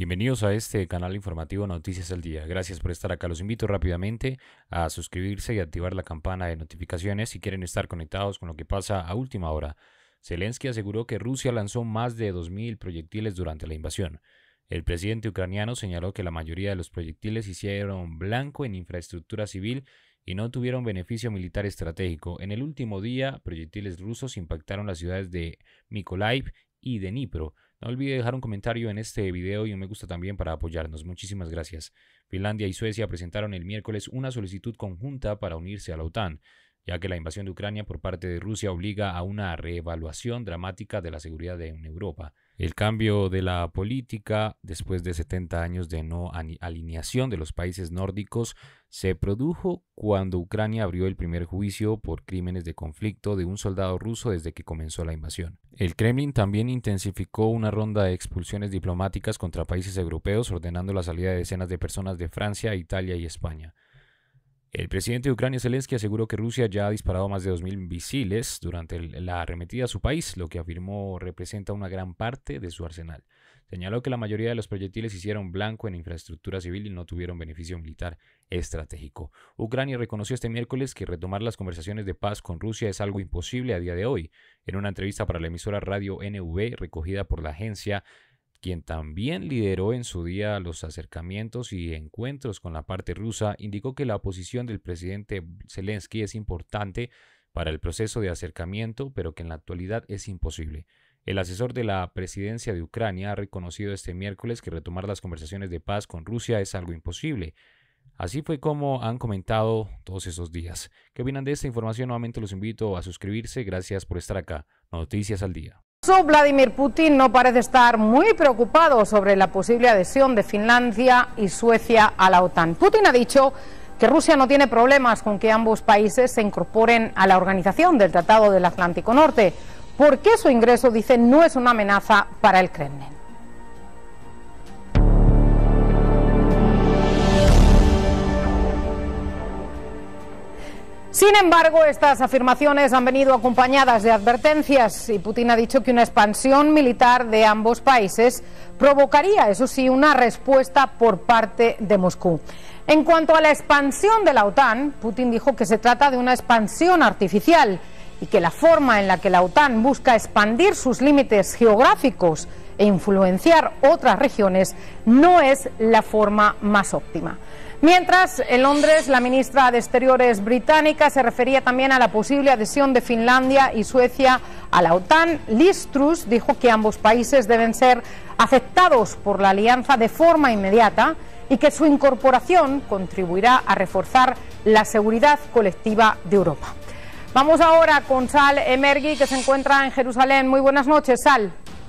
Bienvenidos a este canal informativo Noticias al Día. Gracias por estar acá. Los invito rápidamente a suscribirse y activar la campana de notificaciones si quieren estar conectados con lo que pasa a última hora. Zelensky aseguró que Rusia lanzó más de 2.000 proyectiles durante la invasión. El presidente ucraniano señaló que la mayoría de los proyectiles hicieron blanco en infraestructura civil y no tuvieron beneficio militar estratégico. En el último día, proyectiles rusos impactaron las ciudades de Mykolaiv y de Dnipro. No olvide dejar un comentario en este video y un me gusta también para apoyarnos. Muchísimas gracias. Finlandia y Suecia presentaron el miércoles una solicitud conjunta para unirse a la OTAN, ya que la invasión de Ucrania por parte de Rusia obliga a una reevaluación dramática de la seguridad en Europa. El cambio de la política, después de 70 años de no alineación de los países nórdicos, se produjo cuando Ucrania abrió el primer juicio por crímenes de conflicto de un soldado ruso desde que comenzó la invasión. El Kremlin también intensificó una ronda de expulsiones diplomáticas contra países europeos, ordenando la salida de decenas de personas de Francia, Italia y España. El presidente de Ucrania, Zelensky, aseguró que Rusia ya ha disparado más de 2.000 misiles durante la arremetida a su país, lo que afirmó representa una gran parte de su arsenal. Señaló que la mayoría de los proyectiles hicieron blanco en infraestructura civil y no tuvieron beneficio militar estratégico. Ucrania reconoció este miércoles que retomar las conversaciones de paz con Rusia es algo imposible a día de hoy. En una entrevista para la emisora Radio NV, recogida por la agencia, quien también lideró en su día los acercamientos y encuentros con la parte rusa, indicó que la posición del presidente Zelensky es importante para el proceso de acercamiento, pero que en la actualidad es imposible. El asesor de la presidencia de Ucrania ha reconocido este miércoles que retomar las conversaciones de paz con Rusia es algo imposible. Así fue como han comentado todos esos días. ¿Qué opinan de esta información? Nuevamente los invito a suscribirse. Gracias por estar acá. Noticias al Día. Vladimir Putin no parece estar muy preocupado sobre la posible adhesión de Finlandia y Suecia a la OTAN. Putin ha dicho que Rusia no tiene problemas con que ambos países se incorporen a la organización del Tratado del Atlántico Norte, porque su ingreso, dice, no es una amenaza para el Kremlin. Sin embargo, estas afirmaciones han venido acompañadas de advertencias y Putin ha dicho que una expansión militar de ambos países provocaría, eso sí, una respuesta por parte de Moscú. En cuanto a la expansión de la OTAN, Putin dijo que se trata de una expansión artificial y que la forma en la que la OTAN busca expandir sus límites geográficos e influenciar otras regiones no es la forma más óptima. Mientras, en Londres, la ministra de Exteriores británica se refería también a la posible adhesión de Finlandia y Suecia a la OTAN. Liz Truss dijo que ambos países deben ser aceptados por la alianza de forma inmediata y que su incorporación contribuirá a reforzar la seguridad colectiva de Europa. Vamos ahora con Sal Emergui, que se encuentra en Jerusalén. Muy buenas noches, Sal.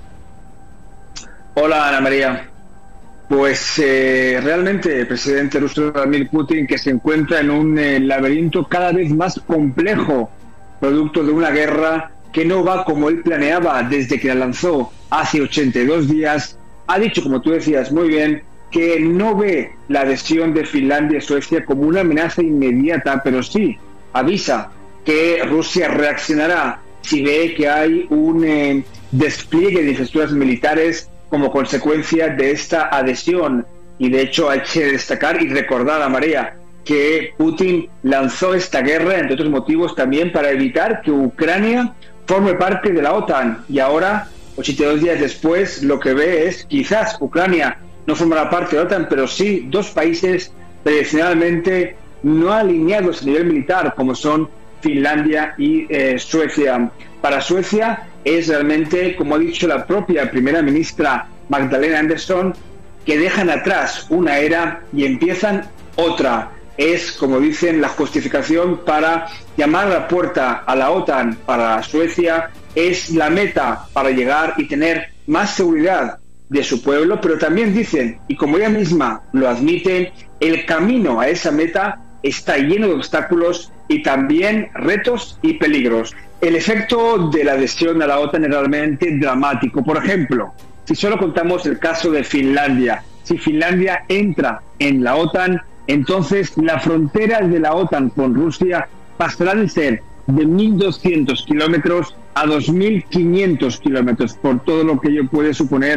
Hola, Ana María. Pues realmente el presidente ruso Vladimir Putin, que se encuentra en un laberinto cada vez más complejo, producto de una guerra que no va como él planeaba desde que la lanzó hace 82 días, ha dicho, como tú decías muy bien, que no ve la adhesión de Finlandia y Suecia como una amenaza inmediata, pero sí avisa que Rusia reaccionará si ve que hay un despliegue de infraestructuras militares como consecuencia de esta adhesión. Y de hecho hay que destacar y recordar a María que Putin lanzó esta guerra, entre otros motivos, también para evitar que Ucrania forme parte de la OTAN. Y ahora, 82 días después, lo que ve es quizás Ucrania no formará parte de la OTAN, pero sí dos países tradicionalmente no alineados a nivel militar, como son Finlandia y Suecia. Para Suecia es realmente, como ha dicho la propia primera ministra Magdalena Andersson, que dejan atrás una era y empiezan otra. Es, como dicen, la justificación para llamar a la puerta a la OTAN para Suecia, es la meta para llegar y tener más seguridad de su pueblo, pero también dicen, y como ella misma lo admite, el camino a esa meta está lleno de obstáculos y también retos y peligros. El efecto de la adhesión a la OTAN es realmente dramático. Por ejemplo, si solo contamos el caso de Finlandia, si Finlandia entra en la OTAN, entonces la frontera de la OTAN con Rusia pasará de ser de 1.200 kilómetros a 2.500 kilómetros, por todo lo que ello puede suponer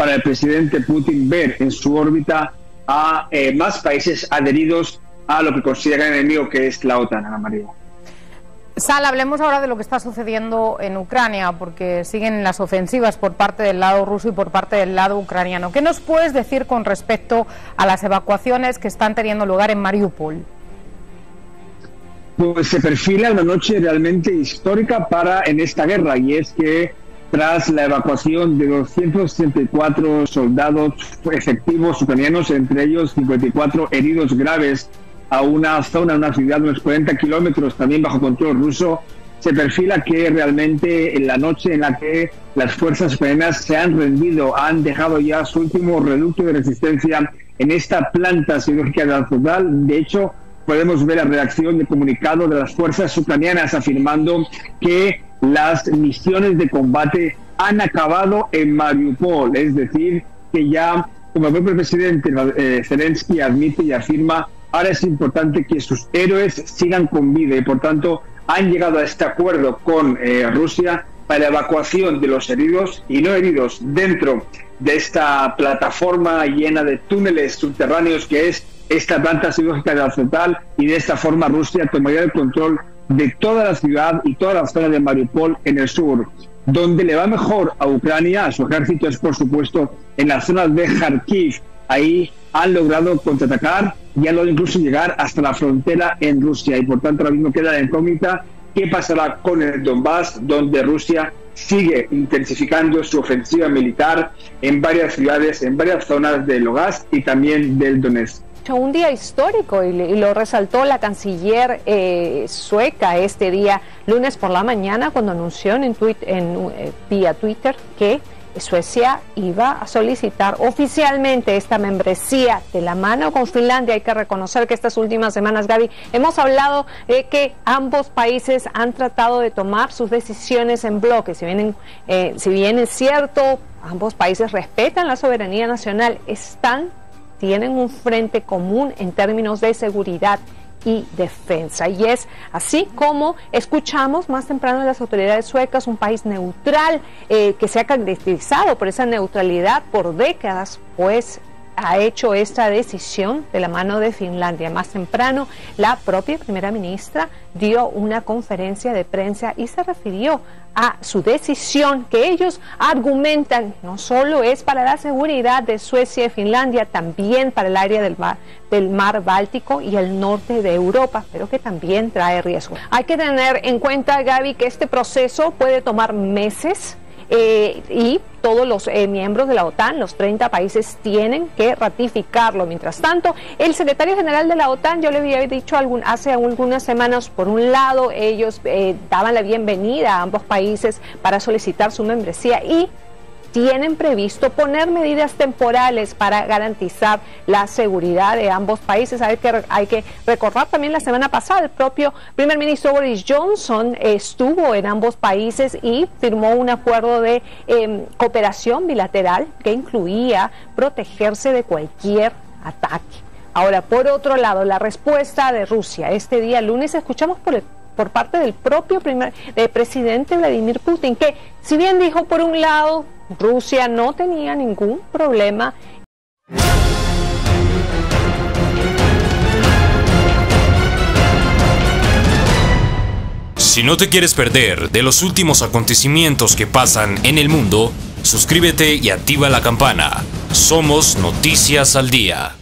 para el presidente Putin ver en su órbita a más países adheridos a lo que considera el enemigo, que es la OTAN, Ana María. Sal, hablemos ahora de lo que está sucediendo en Ucrania, porque siguen las ofensivas por parte del lado ruso y por parte del lado ucraniano. ¿Qué nos puedes decir con respecto a las evacuaciones que están teniendo lugar en Mariupol? Pues se perfila una noche realmente histórica en esta guerra, y es que tras la evacuación de 264 soldados efectivos ucranianos, entre ellos 54 heridos graves, a una zona, una ciudad de unos 40 kilómetros también bajo control ruso, se perfila que realmente en la noche en la que las fuerzas ucranianas se han rendido, han dejado ya su último reducto de resistencia en esta planta siderúrgica de Azovstal. De hecho, podemos ver la redacción de comunicado de las fuerzas ucranianas afirmando que las misiones de combate han acabado en Mariupol, es decir, que ya, como el propio presidente Zelensky admite y afirma, ahora es importante que sus héroes sigan con vida, y por tanto han llegado a este acuerdo con Rusia para la evacuación de los heridos y no heridos dentro de esta plataforma llena de túneles subterráneos que es esta planta siderúrgica de Azovstal, y de esta forma Rusia tomaría el control de toda la ciudad y toda la zona de Mariupol en el sur. Donde le va mejor a Ucrania, a su ejército, es por supuesto en las zonas de Kharkiv. Ahí han logrado contraatacar y han logrado incluso llegar hasta la frontera en Rusia, y por tanto ahora mismo queda la incógnita qué pasará con el Donbass, donde Rusia sigue intensificando su ofensiva militar en varias ciudades, en varias zonas de Lugansk y también del Donetsk. Un día histórico, y lo resaltó la canciller sueca este día, lunes por la mañana, cuando anunció vía Twitter que Suecia iba a solicitar oficialmente esta membresía de la mano con Finlandia. Hay que reconocer que estas últimas semanas, Gaby, hemos hablado de que ambos países han tratado de tomar sus decisiones en bloque. Si bien es cierto, ambos países respetan la soberanía nacional, tienen un frente común en términos de seguridad y defensa, y es así como escuchamos más temprano de las autoridades suecas, un país neutral que se ha caracterizado por esa neutralidad por décadas, pues ha hecho esta decisión de la mano de Finlandia. Más temprano, la propia primera ministra dio una conferencia de prensa y se refirió a su decisión, que ellos argumentan no solo es para la seguridad de Suecia y Finlandia, también para el área del mar Báltico y el norte de Europa, pero que también trae riesgo. Hay que tener en cuenta, Gaby, que este proceso puede tomar meses, y todos los miembros de la OTAN, los 30 países, tienen que ratificarlo. Mientras tanto, el secretario general de la OTAN, yo le había dicho hace algunas semanas, por un lado, ellos daban la bienvenida a ambos países para solicitar su membresía, y tienen previsto poner medidas temporales para garantizar la seguridad de ambos países. Hay que recordar también la semana pasada, el propio primer ministro Boris Johnson estuvo en ambos países y firmó un acuerdo de cooperación bilateral que incluía protegerse de cualquier ataque. Ahora, por otro lado, la respuesta de Rusia. Este día lunes escuchamos por parte del propio presidente Vladimir Putin, que si bien dijo por un lado Rusia no tenía ningún problema. Si no te quieres perder de los últimos acontecimientos que pasan en el mundo, suscríbete y activa la campana. Somos Noticias al Día.